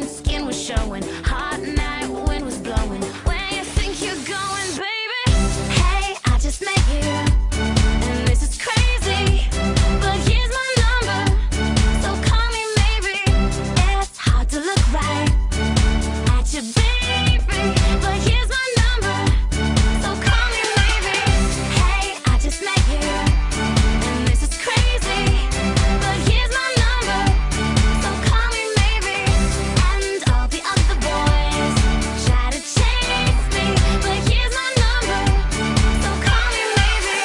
jeans, skin was showing. Hot night, wind was blowing. Where you think you're going, baby? Hey, I just met you, and this is crazy, but here's my number, so call me maybe. It's hard to look right at you, baby, but here's my number, so call me maybe. Hey, I just met you, and this is crazy, but here's my number, so call me maybe. And all the other boys try to chase me, but here's my number, so call me maybe.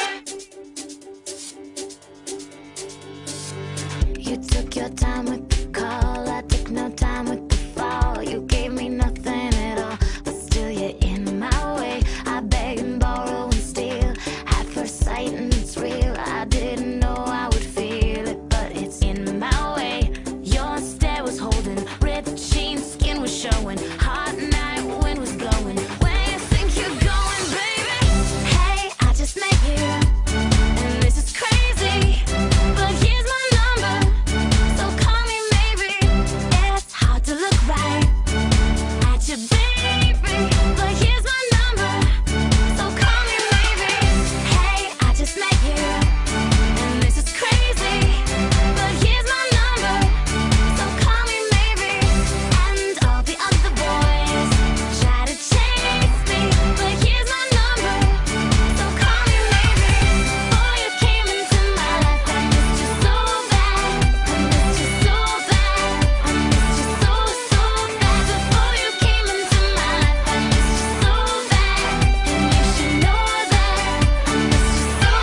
You took your time with the call, I took no time with the fall. You gave me nothing at all, but still you're in my way. I beg and borrow and steal at first sight, and it's real. I didn't know I would feel it, but it's in my way. Your stare was holding, ripped jeans, skin was showing. Hot night, wind was blowing. Where you think you're going, baby? Hey, I just met you, and this is crazy, but here's my number, so call me maybe. It's hard to look right at you, baby, but here's my number, so call me maybe. Hey, I just met you, and this is crazy, but here's my number, so call me maybe. And all the other boys try to chase me, but here's my number, so call me maybe. Oh, you came into my life, I missed you so bad, I missed you so bad, I missed you so, so bad. Before you came into my life, I missed you so bad, and you should know that I missed you so,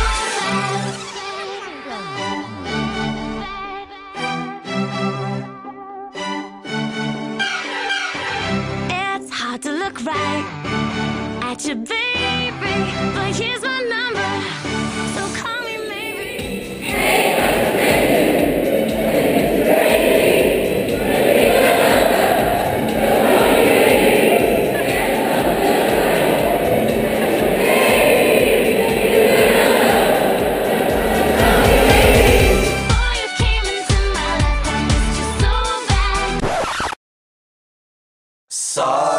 so bad. It's hard to look right at you, baby, but here's my number, so call me maybe. Before you came into my life, I missed you so bad. Sorry.